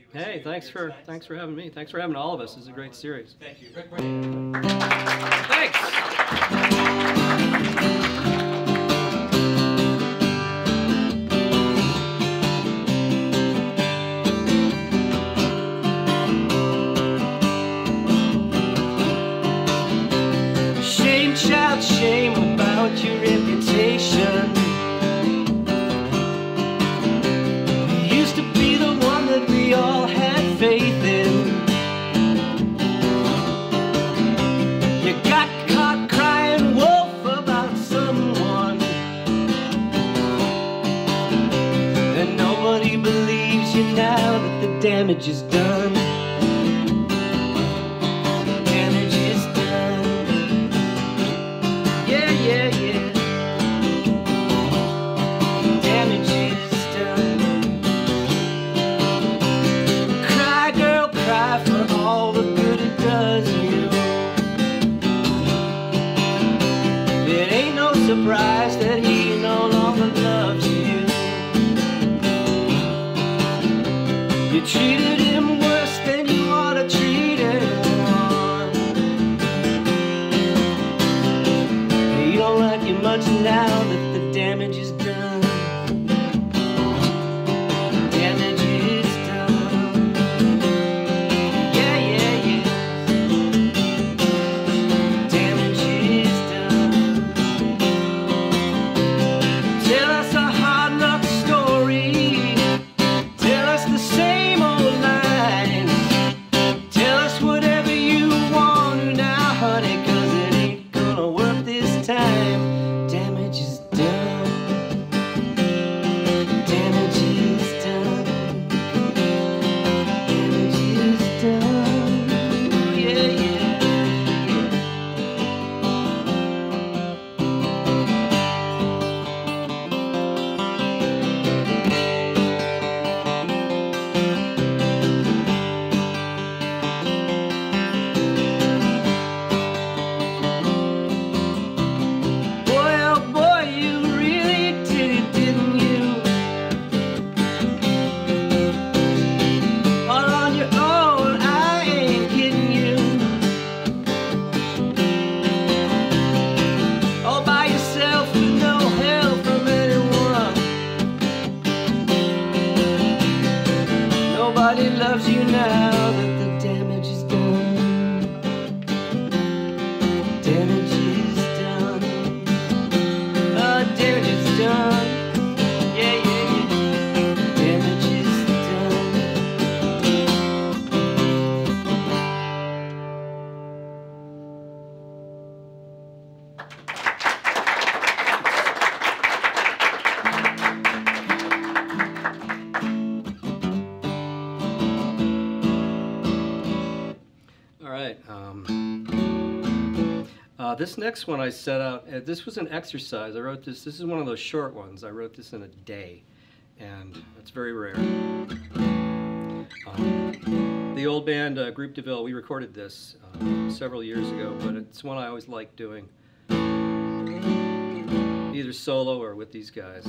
Hey, thanks for having me. Thanks for having all of us. This is a great series. Thank you. Rick Murnane. Thanks. Shame, child, shame about your reputation. You used to be the one that we all had faith in. You got caught crying wolf about someone, and nobody believes you now that the damage is done. Damage is done. Yeah, yeah, yeah. Damage is done. Cry, girl, cry for all the good it does you. It ain't no surprise that he no longer loves you. You treated him worse than you ought to treat anyone. He don't like you much now that the damage is done. Damage is done. Yeah, yeah, yeah. Damage is done. Tell us a hard luck story. Tell us the same old lines. Tell us whatever you want to now, honey, 'cause it ain't gonna work this time. Damage is done. Damage is done. Damage is done. Yeah, yeah. Boy, oh boy, you really did it, didn't you? All on your own, I ain't kidding you. All by yourself with no help from anyone. Nobody loves you now that the damage is done. Damage is done. Damage is done. Yeah, yeah, yeah. Damage is done. All right. This next one I set out, this was an exercise. I wrote this. This is one of those short ones. I wrote this in a day, and it's very rare. The old band, Group DeVille, we recorded this several years ago, but it's one I always liked doing, either solo or with these guys.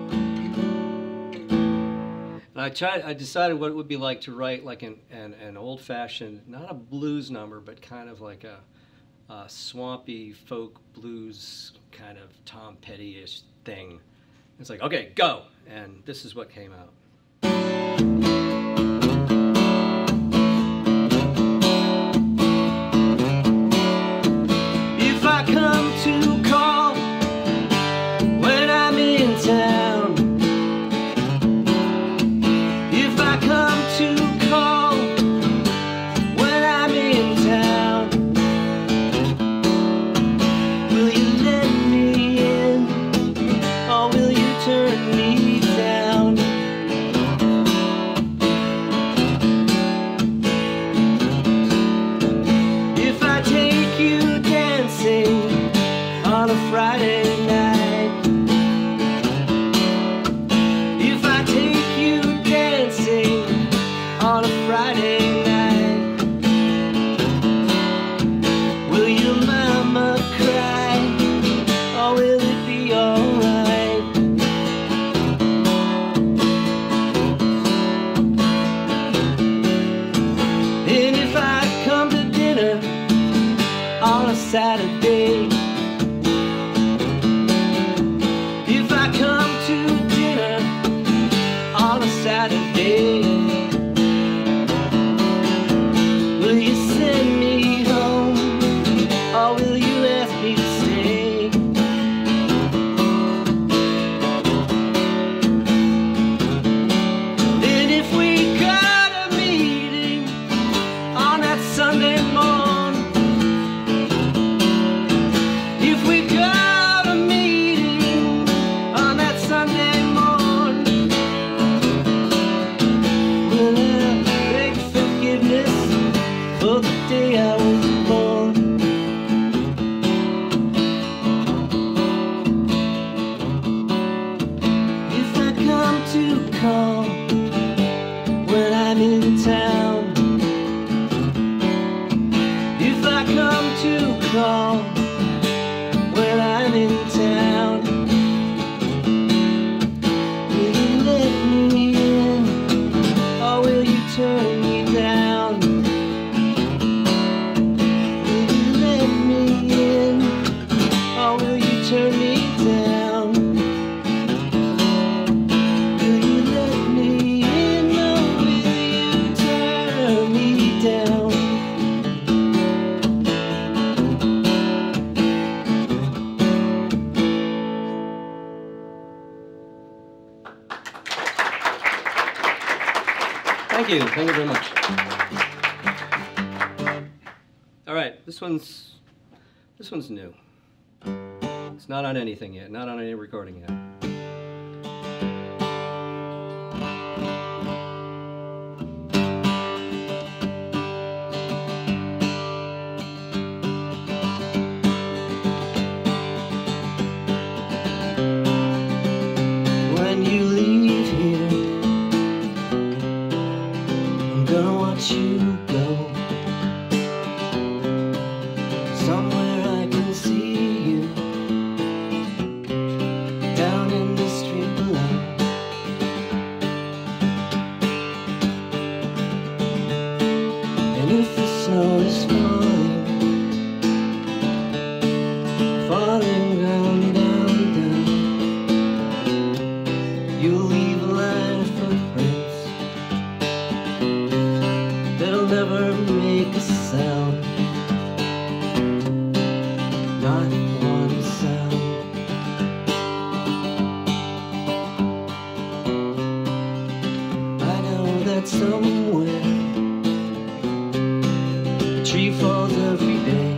And I decided what it would be like to write like an old-fashioned, not a blues number, but kind of like a swampy folk blues kind of Tom Petty-ish thing. It's like, okay, go! And this is what came out. If I come to call when I'm in town, if I come to call when I'm in town, will you let me in or will you turn me down? If I take you dancing on a Friday night, if I take you dancing Saturday. If I come to dinner on a Saturday, will you send me home, or will you ask me to stay? Then if we got a meeting on that Sunday morning, if we got a meeting on that Sunday morning, will I beg forgiveness for the day I was born? If I come to call when I'm in town, if I come to call when I'm in town, will you let me in, or will you turn me down? Will you let me in, or will you turn me down? Will you let me in, or will you turn me down? Thank you very much. All right, this one's new. It's not on anything yet, not on any recording yet. When you leave here, I'm gonna watch you go somewhere I can see you, down in the street below. And if the snow is falling, falling down, down, down, you'll leave a line of footprints that'll never make a sound, not one sound. I know that somewhere a tree falls every day.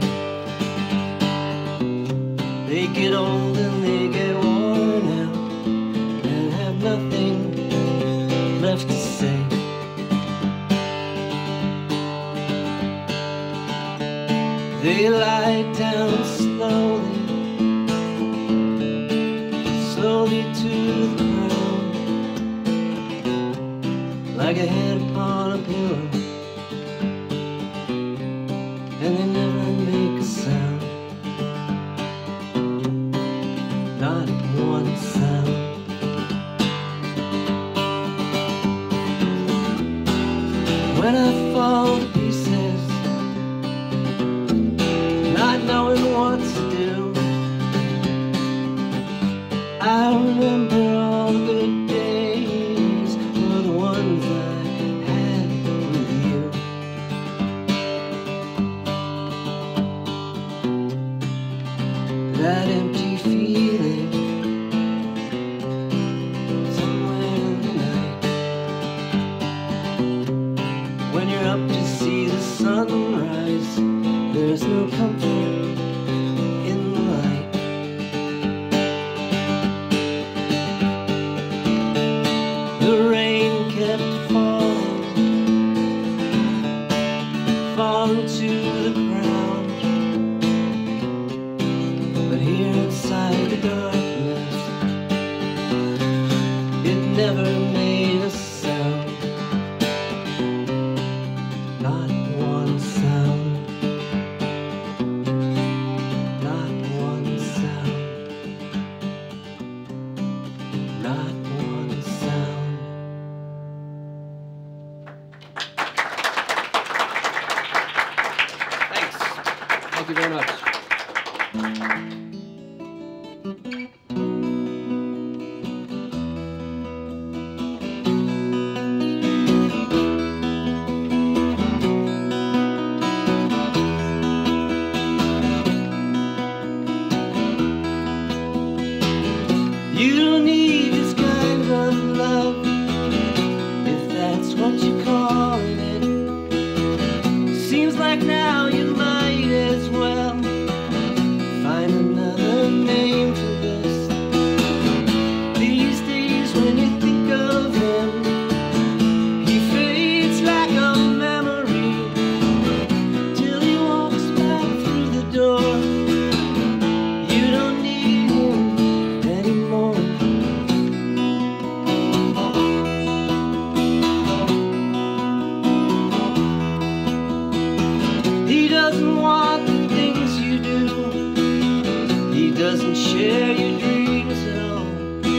They get old and they get worn out and have nothing left to say. They lie down slowly, slowly to the ground, like a head upon a pillow, and they never make a sound, not one sound. When I fall to pieces, not knowing what to do, I remember all the good days were the ones I had with you. That empty feeling somewhere in the night, when you're up to see the sunrise, there's no comfort in the light. The rain kept falling, falling to the ground, but here inside the darkness, it never made a sound, not one sound. Not one sound. Not one sound. Thanks. Thank you very much. You don't need this kind of love, if that's what you're calling it. Seems like now you might as well find another name for this. These days when you think of him, he fades like a memory till he walks back through the door. You don't need him anymore. He doesn't want the things you do. He doesn't share your dreams at all.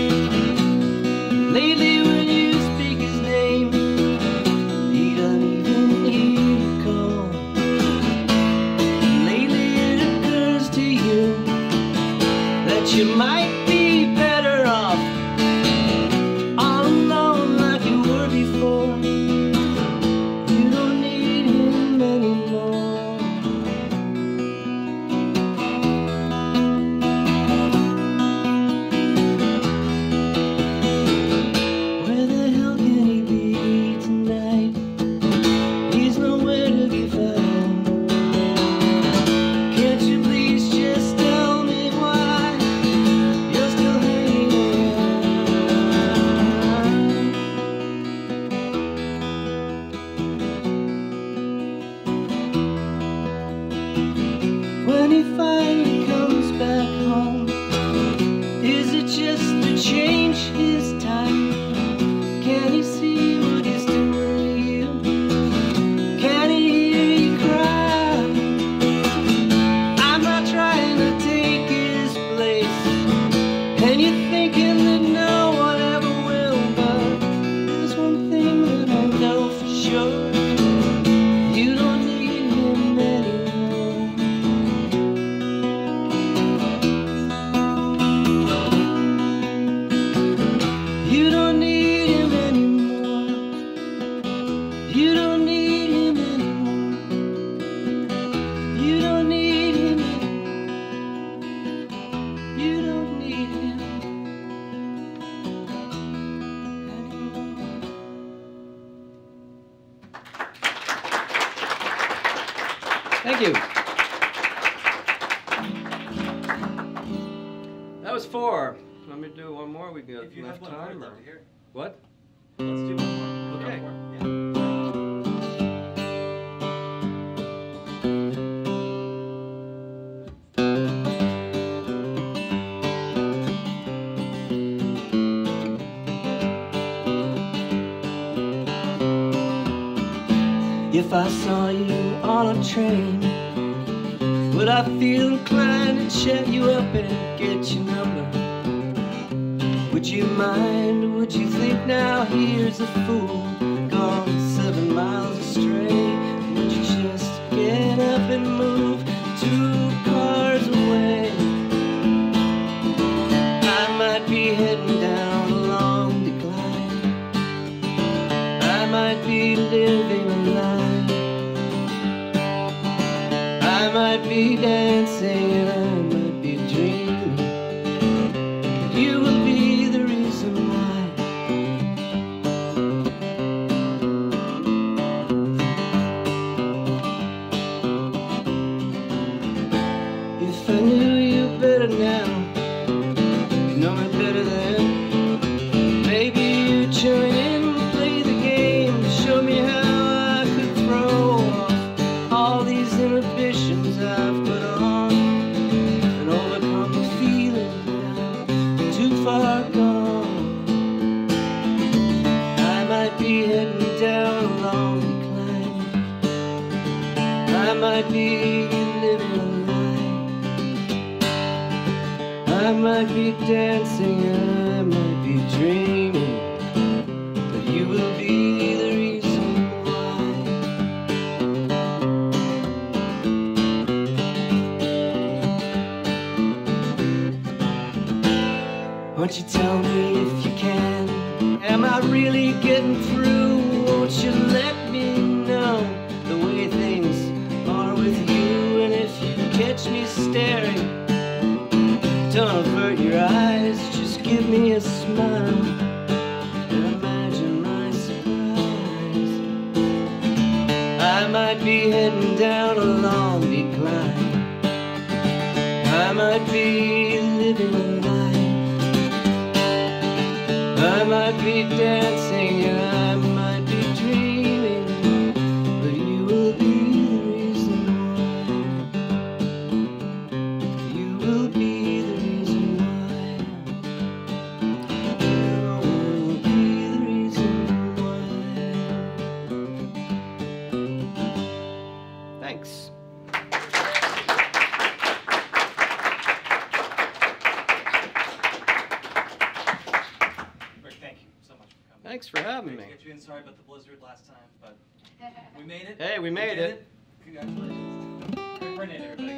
Lately when you speak his name, he doesn't even hear you call. Lately it occurs to you that you might be better off all alone like you were before. You don't need him anymore. Where the hell can he be tonight? He's nowhere to be found. Can't you please just tell me why you're still hanging around? When he finally comes back home, is it just to change his time? Can he see what he's doing to you? Can he hear you cry? I'm not trying to take his place, and you're thinking that no one ever will, but there's one thing that I know for sure. You don't need him anymore. You don't need him anymore. You don't need him anymore. You don't need him anymore. You don't need him anymore. Thank you. That was 4. Let me do one more. We got If you enough have one more, I'd time. love to hear. What? Let's do one more. Okay. If I saw you on a train, would I feel inclined to chat you up and get your number? Would you mind, or would you think now here's a fool gone 7 miles astray? Would you just get up and move 2 cars away? I might be heading down a long decline. I might be living a lie. I might be dancing and I might be dreaming, but you will be the reason why. If I knew you better now, you know me better then, maybe you'd join in and play the game to show me how I could throw off all these inhibitions I've put on and overcome the feeling that I'm too far gone. I might be heading down a long decline. I might be living a lie. I might be dancing, I might be dreaming, but you will be the reason why. catch me staring. Don't avert your eyes, just give me a smile and imagine my surprise. I might be heading down a long decline. I might be living a lie. I might be dancing and I might be dreaming, but you will be the reason why. You will be the reason why. You will be the reason why. Thanks. Thanks for having me. Get you in. Sorry about the blizzard last time, but we made it. Hey, we made it. Congratulations. Rick Murnane, everybody.